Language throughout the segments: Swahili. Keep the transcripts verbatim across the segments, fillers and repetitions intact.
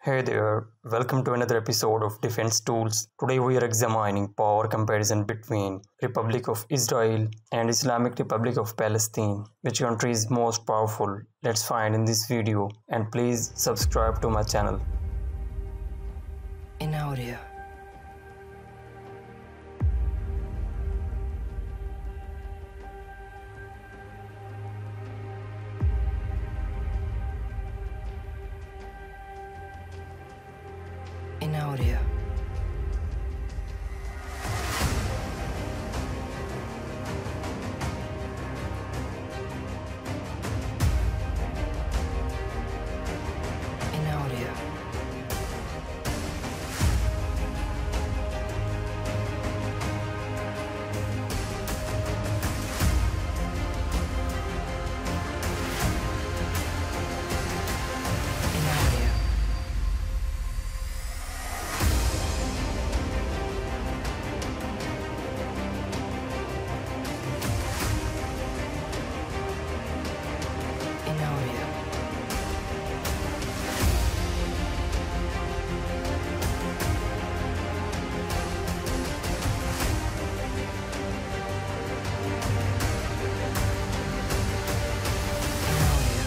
Hey there, welcome to another episode of Defense Tools. Today we are examining power comparison between Republic of Israel and Islamic Republic of Palestine. Which country is most powerful? Let's find in this video, and please subscribe to my channel. In audio. In audio. In audio. In audio. In audio. In audio.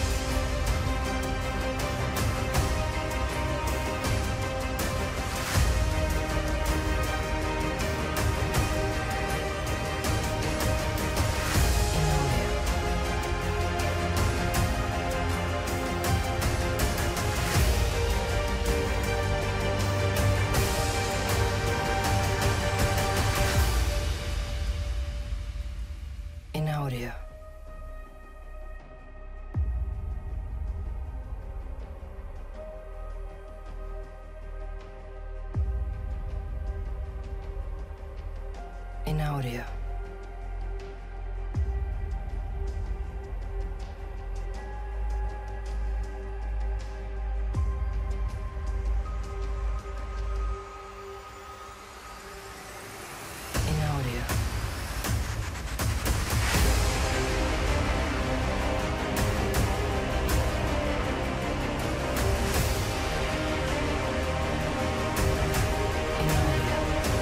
In audio. In audio. In audio. In audio. In audio.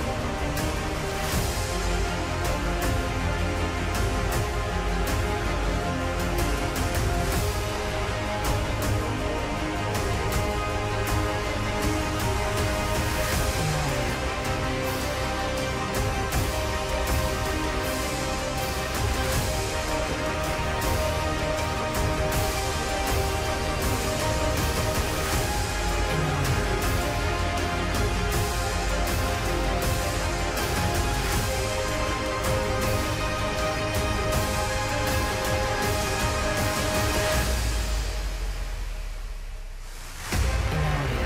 In audio. In audio. In audio.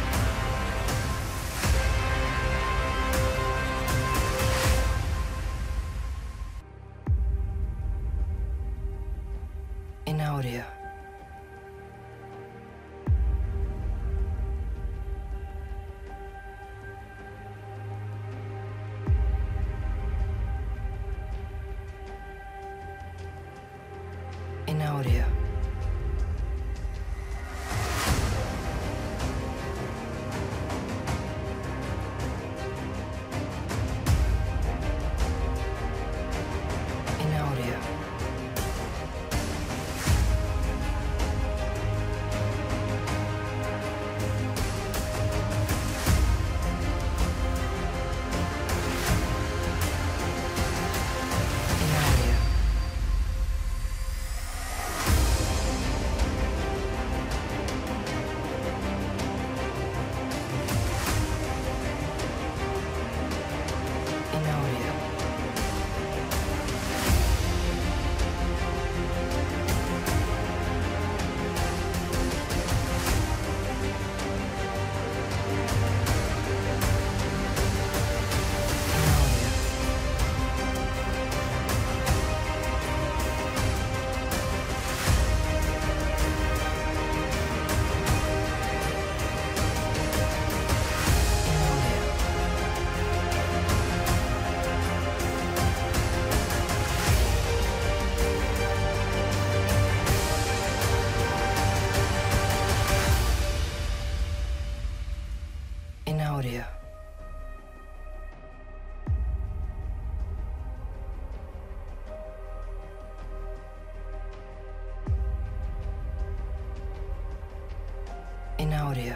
In audio. In audio. In audio. In audio. audio. In audio.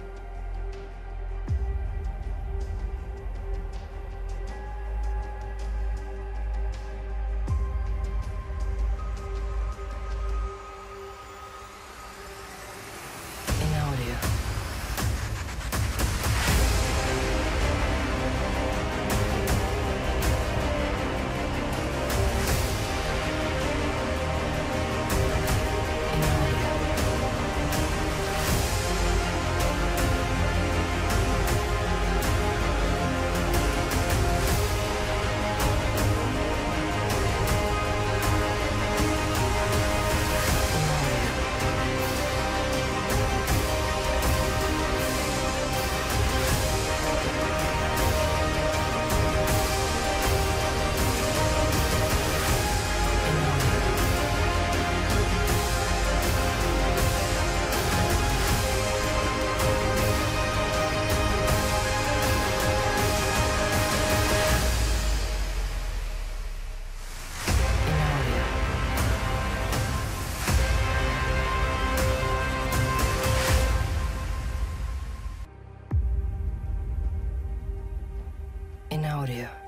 In audio. In audio. In audio.